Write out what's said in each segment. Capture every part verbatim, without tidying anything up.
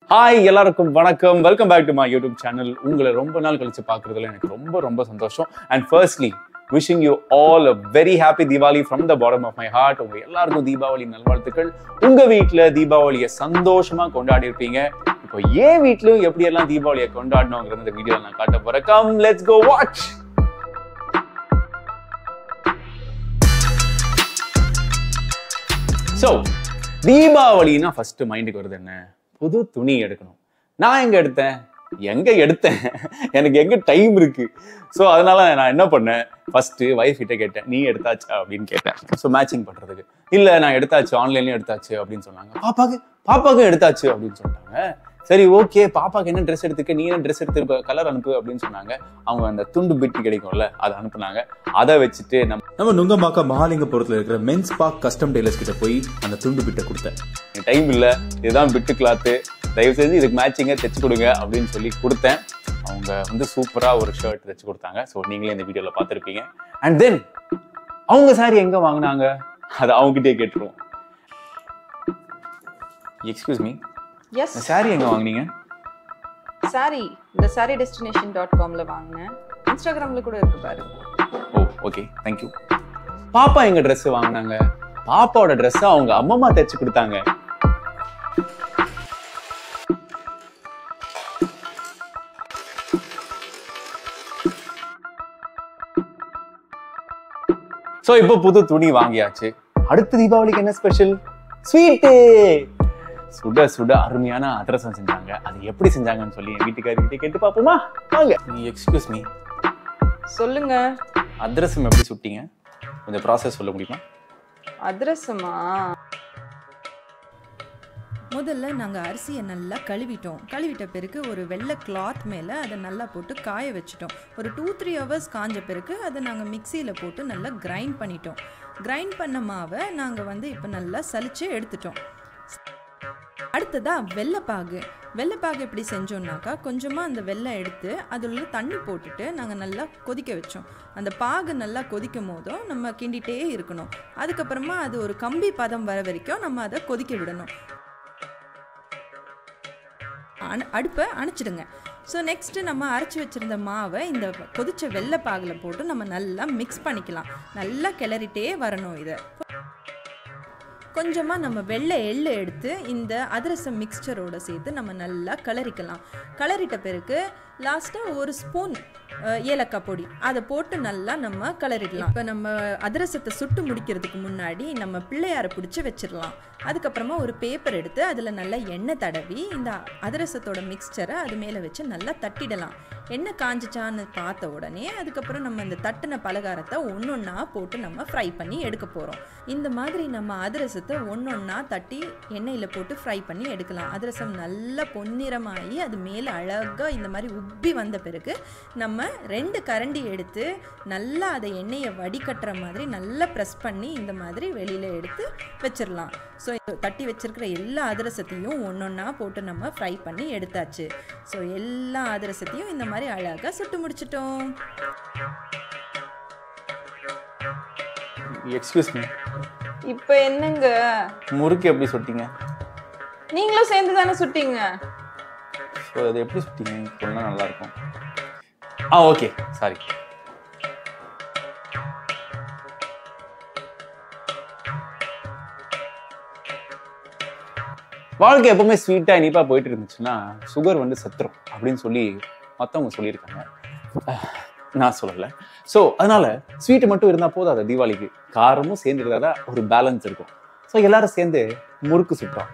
Hi எல்லாருக்கும் வணக்கம். Welcome back to my YouTube channel. உங்களை ரொம்ப நாள் கழிச்சு பார்க்கறதுல எனக்கு ரொம்ப ரொம்ப சந்தோஷம். And firstly wishing you all a very happy Diwali from the bottom of my heart. உங்க எல்லாருக்கும் தீபாவளி நல்வாழ்த்துக்கள். உங்க வீட்ல தீபாவளியை சந்தோஷமா கொண்டாடி இருப்பீங்க. இப்போ ஏன் வீட்லயும் எப்படி எல்லாம் தீபாவளியை கொண்டாடணும்ங்கறத இந்த வீடியோல நான் காட்ட போறேன். Come, let's go watch. So, தீபாவளினா ஃபர்ஸ்ட் மைண்டுக்கு வருது என்ன? புது துணி எடுக்கணும். நான் எங்க எடுத்தேன் எங்க எடுத்தேன் எனக்கு எங்க டைம் இருக்கு. ஸோ அதனால நான் என்ன பண்ணேன், ஃபர்ஸ்ட் வைஃப் கிட்ட கேட்டேன், நீ எடுத்தாச்சா அப்படின்னு கேட்டேன். ஸோ மேட்சிங் பண்றதுக்கு. இல்ல நான் எடுத்தாச்சு, ஆன்லைன்லயும் எடுத்தாச்சு அப்படின்னு சொன்னாங்க. பாப்பாக்கு பாப்பாக்கும் எடுத்தாச்சு அப்படின்னு சொன்னாங்க. சரி ஓகே, பாப்பாக்கு என்ன ட்ரெஸ் எடுத்துக்க, நீ என்ன ட்ரெஸ் எடுத்து கலர் அனுப்பு அப்படின்னு சொன்னாங்க. அவங்க அந்த துண்டு பிட்டு கிடைக்கும்ல, அதை அனுப்புனாங்க. அதை வச்சுட்டு நம்ம நம்ம நுங்கம்பாக்க மகாலிங்கபுரத்துல இருக்கிற மென்ஸ் பார்க் கஸ்டம் டெய்லர்ஸ் கிட்ட போய் அந்த துண்டு பிட்டை கொடுத்தேன். டைம் இல்லை, இதுதான் பிட்டு கிளாத்து, தயவு செஞ்சு இதுக்கு மேட்சிங்கா தைச்சு கொடுங்க அப்படின்னு சொல்லி கொடுத்தேன். அவங்க வந்து சூப்பரா ஒரு ஷர்ட் தைச்சு கொடுத்தாங்க. ஸோ நீங்களே இந்த வீடியோல பார்த்துருப்பீங்க. அண்ட் தென் அவங்க சாரி எங்க வாங்கினாங்க அதை அவங்ககிட்டயே கேட்டுருவோம். எக்ஸ்கியூஸ் மீ, எஸ், சாரி எங்க வாங்குனீங்க? சாரி இந்த சாரி டெஸ்டினேஷன் டாட் காம்ல வாங்கினேன். இன்ஸ்டாகிராம்ல கூட இருக்கு பாரு. Oh okay, thank you. பாப்பா எங்க ட்ரெஸ் வாங்கினாங்க? பாப்பாவோட ட்ரெஸ் அவங்க அம்மம்மா தைச்சு கொடுத்தாங்க. சோ இப்போ புது துணி வாங்கியாச்சு. அடுத்த தீபாவளிக்கு என்ன ஸ்பெஷல்? ஸ்வீட்டு. சுட சுட அருமையான அதிரசம் செஞ்சாங்க. அது எப்படி செஞ்சாங்கன்னு சொல்லி என் வீட்டுக்காரர்கிட்ட கேட்டு பாப்போமா? வாங்க. எக்ஸ்கியூஸ் மீ, சொல்லுங்க. அதிரசம் எப்படி சுட்டீங்க? கொஞ்சம் ப்ராசஸ் சொல்ல முடியுமா? அதிரசமா? முதல்ல நாங்கள் அரிசியை நல்லா கழுவிட்டோம். கழுவிட்ட பிறகு ஒரு வெள்ளை கிளாத் மேலே அதை நல்லா போட்டு காய வச்சுட்டோம். ஒரு டூ த்ரீ ஹவர்ஸ் காஞ்ச பிறகு அதை நாங்கள் மிக்சியில் போட்டு நல்லா கிரைண்ட் பண்ணிட்டோம். கிரைண்ட் பண்ண மாவை நாங்கள் வந்து இப்போ நல்லா சலிச்சு எடுத்துட்டோம். அடுத்ததாக வெள்ளைப்பாகு. வெள்ளைப்பாகு எப்படி செஞ்சோம்னாக்கா, கொஞ்சமாக அந்த வெள்ளம் எடுத்து அதில் தண்ணி போட்டுட்டு நாங்கள் நல்லா கொதிக்க வச்சோம். அந்த பாகு நல்லா கொதிக்கும் போதும் நம்ம கிண்டிகிட்டே இருக்கணும். அதுக்கப்புறமா அது ஒரு கம்பி பதம் வர வரைக்கும் நம்ம அதை கொதிக்க விடணும். அணு அடுப்பை அணைச்சிடுங்க. ஸோ நெக்ஸ்ட்டு நம்ம அரைச்சி வச்சுருந்த மாவை இந்த கொதிச்ச வெள்ளை பாகில் போட்டு நம்ம நல்லா மிக்ஸ் பண்ணிக்கலாம். நல்லா கிளறிட்டே வரணும். இதை கொஞ்சமாக நம்ம வெள்ளை எள்ளு எடுத்து இந்த அதிரசம் மிக்சரோடு சேர்த்து நம்ம நல்லா கிளறிக்கலாம். கிளறிட்ட பிறகு லாஸ்ட்டாக ஒரு ஸ்பூன் ஏலக்காய் பொடி அதை போட்டு நல்லா நம்ம கிளறிடலாம். இப்போ நம்ம அதிரசத்தை சுட்டு முடிக்கிறதுக்கு முன்னாடி நம்ம பிள்ளையாரை பிடிச்சி வச்சிடலாம். அதுக்கப்புறமா ஒரு பேப்பர் எடுத்து அதில் நல்லா எண்ணெய் தடவி இந்த அதிரசத்தோட மிக்சரை அது மேலே வச்சு நல்லா தட்டிடலாம். எண்ணெய் காஞ்சிச்சான்னு பார்த்த உடனே அதுக்கப்புறம் நம்ம இந்த தட்டின பலகாரத்தை ஒன்று ஒன்றா போட்டு நம்ம ஃப்ரை பண்ணி எடுக்க போகிறோம். இந்த மாதிரி நம்ம அதிரசத்தை ஒன்று ஒன்றா தட்டி எண்ணெயில் போட்டு ஃப்ரை பண்ணி எடுக்கலாம். அதிரசம் நல்லா பொன்னிறமாகி அது மேலே அழகாக இந்த மாதிரி உப்பி வந்த பிறகு நம்ம ரெண்டு கரண்டி எடுத்து நல்லா அதை எண்ணெயை வடிகட்டுற மாதிரி நல்லா ப்ரெஸ் பண்ணி இந்த மாதிரி வெளியில் எடுத்து வச்சிடலாம். ஸோ தட்டி வச்சிருக்கிற எல்லா அதிரசத்தையும் ஒன்றொன்னா போட்டு நம்ம ஃப்ரை பண்ணி எடுத்தாச்சு. ஸோ எல்லா அதிரசத்தையும் இந்த மாதிரி அழகாக சுட்டு முடிச்சிட்டோம். எக்ஸ்கியூஸ் மீ, இப்போ என்னங்க முறுக்கு எப்படி சுட்டீங்க? நீங்களும் சேர்ந்து தானே சுட்டீங்க. ஸோ அது எப்படி சுட்டீங்க சொன்னா நல்லா இருக்கும். Ah okay, sorry. வாழ்க்கை எப்பவுமே ஸ்வீட்டா இனிப்பா போயிட்டு இருந்துச்சுன்னா சுகர் வந்து செத்துரும் அப்படின்னு சொல்லி மற்றவங்க சொல்லியிருக்காங்க. நான் சொல்லலை. ஸோ அதனால ஸ்வீட்டு மட்டும் இருந்தால் போதும். அதை தீபாவளிக்கு காரமும் சேர்ந்து இருக்கிறதா ஒரு பேலன்ஸ் இருக்கும். ஸோ எல்லாரும் சேர்ந்து முறுக்கு சுட்டோம்.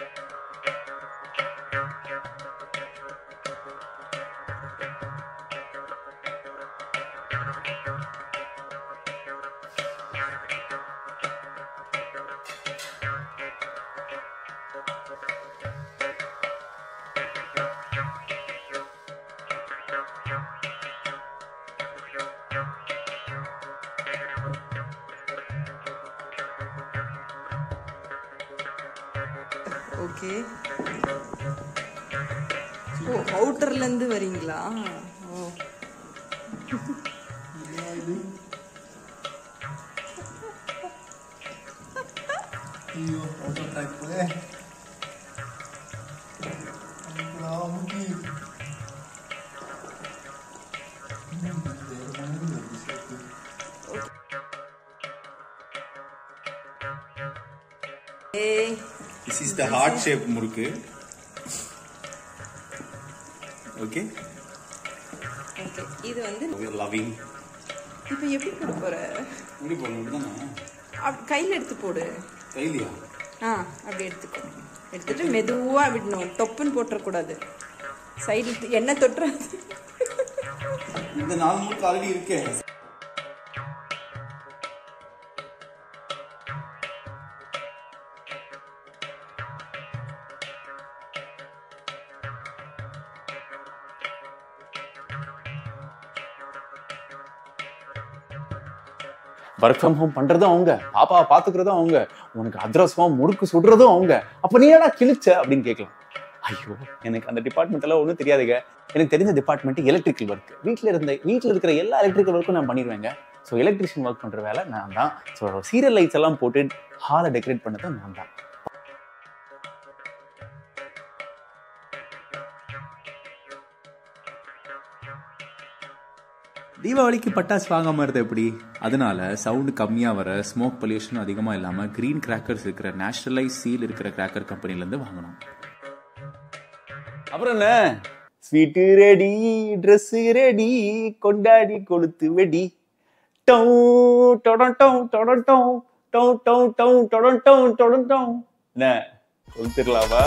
ஓகே. ஓ, அவுட்டர்லேருந்து வரீங்களா? ஓ, ஐயோ, This is the heart shape முறுக்கு. Okay. ஓகே இது வந்து We are loving. இப்போ எப்படி போட போற? இப்படி போடணும் தானே? அப் கையில எடுத்து போடு. கையிலயா? ஆ அப்படி எடுத்துக்கோ. எடுத்துட்டு மெதுவா விடணும். டொப்புன்னு போட்ற கூடாது. சைடுல எண்ணெய் தொட்டுறாது. இந்த நாலு முறுக்கு ஆல்ரெடி இருக்கே. ஒர்க் ஃப்ரம் ஹோம் பண்றதும் அவங்க, பாப்பாவை பாத்துக்கிறதும் அவங்க, உனக்கு அதிரசம் முறுக்கு சுடுறதும் அவங்க. அப்ப நீ ஏடா கிழிச்ச அப்படின்னு கேட்கலாம். ஐயோ எனக்கு அந்த டிபார்ட்மெண்ட் எல்லாம் ஒன்றும் தெரியாதுங்க. எனக்கு தெரிஞ்ச டிபார்ட்மெண்ட் எலக்ட்ரிக்கல் ஒர்க். வீட்டில் இருந்த வீட்டில் இருக்கிற எல்லா எலக்ட்ரிக்கல் ஒர்க்கும் நான் பண்ணிடுவேங்க. ஸோ எலக்ட்ரிஷியன் ஒர்க் பண்ற வேலை நான் தான். ஸோ சீரியல் லைட்ஸ் எல்லாம் போட்டு ஹாலை டெக்கரேட் பண்ணதும் நான் தான். தீபாவளிக்கு பட்டாசு வாங்காம இருந்தது எப்படி? அதனால சவுண்டு கம்மியா வர, ஸ்மோக் பொல்யூஷன் அதிகமா இல்லாம கிரீன் கிராக்கர்ஸ் இருக்கிற நேஷனலைஸ் சீல் இருக்கிற கிராக்கர் கம்பெனில இருந்து வாங்கணும். அப்புறம் என்ன, ஸ்வீட்டு ரெடி, ட்ரெஸ் ரெடி, கொண்டாடி கொளுத்து வெடி. டௌ டொடண்டௌ டொடண்டௌ டௌ டௌ டௌ டொடண்டௌ டொடண்டௌ. என்ன கொளுத்துடலாமா?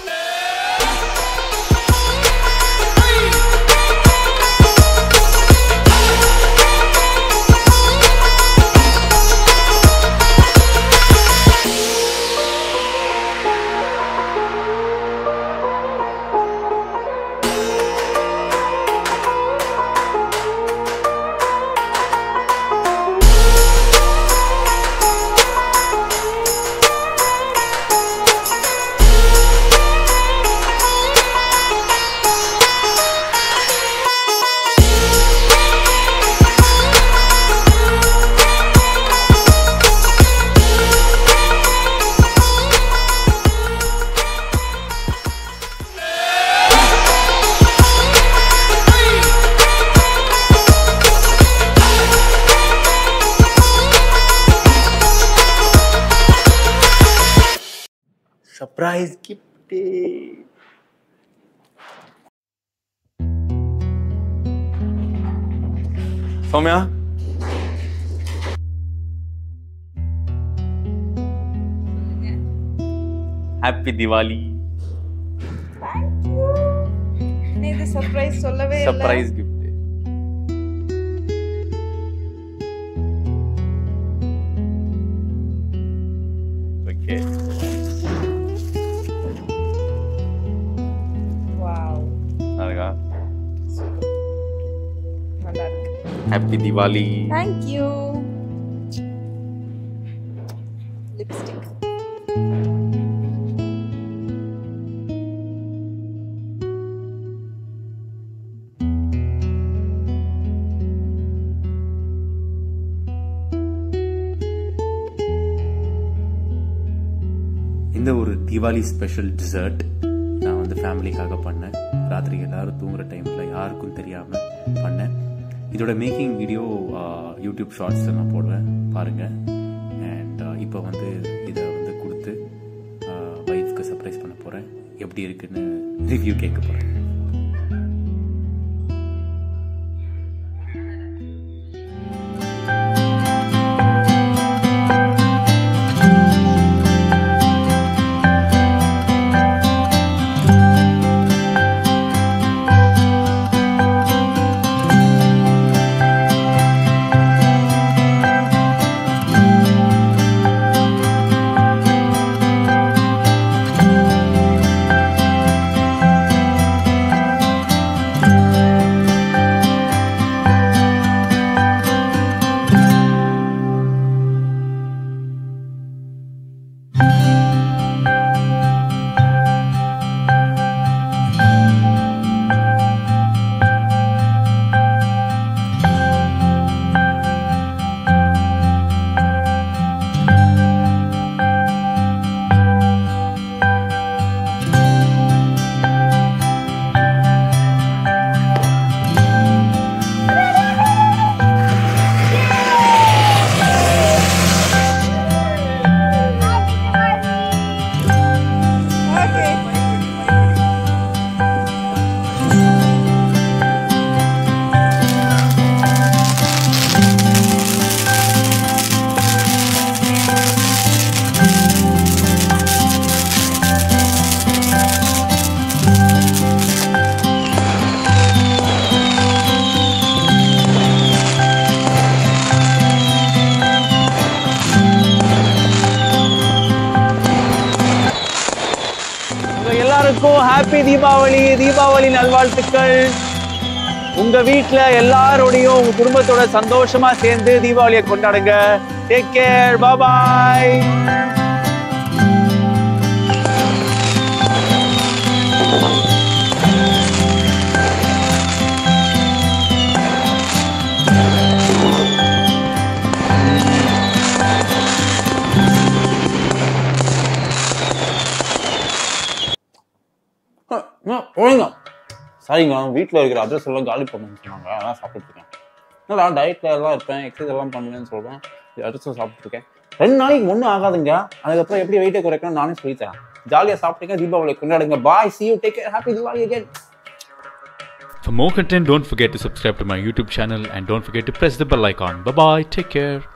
Surprise gift. Soumya. Happy Diwali. Thank you. நீ இது சர்ப்ரைஸ் சொல்லவே இல்ல. Surprise gift. Okay. Happy Diwali. Thank you. Lipstick. இந்த ஒரு தீபாவளி ஸ்பெஷல் டிசர்ட் நான் வந்து ஃபேமிலிக்காக பண்ணேன். ராத்திரி எல்லாரும் தூங்குற டைம்ல யாருக்கும் தெரியாம பண்ணேன். இதோட மேக்கிங் வீடியோ யூடியூப் ஷார்ட்ஸில் நான் போடுவேன், பாருங்கள். அண்ட் இப்போ வந்து இதை வந்து கொடுத்து வைஃப்க்கு சர்ப்ரைஸ் பண்ண போகிறேன். எப்படி இருக்குன்னு ரிவ்யூ கேட்க போகிறேன். ஹாப்பி தீபாவளி, தீபாவளி நல்வாழ்த்துக்கள். உங்க வீட்டுல எல்லாரோடையும் உங்க குடும்பத்தோட சந்தோஷமா சேர்ந்து தீபாவளியை கொண்டாடுங்க. Take care, bye bye. ஒழுங்க சரிங்க, வீட்டில் இருக்கிற அட்ரஸ் எல்லாம் காலி பண்ணுன்னு சொன்னாங்க, அதான் சாப்பிட்டுருக்கேன். நான் டயட்டில் எல்லாம் இருப்பேன், எக்ஸசைஸ் எல்லாம் பண்ணுவேன்னு சொல்கிறேன், அட்ரஸும் சாப்பிட்டுருக்கேன். ரெண்டு நாளைக்கு ஒன்றும் ஆகாதுங்க, அதுக்கப்புறம் எப்படி வெயிட்டை குறைக்கணும் நானே சொல்லித்தரேன். ஜாலியாக சாப்பிட்டுங்க, தீபாவளி கொண்டாடுங்க. பாய், see you, take care, happy Diwali again. For more content, don't forget to subscribe to my YouTube channel and don't forget to press the bell icon. Bye bye, take care.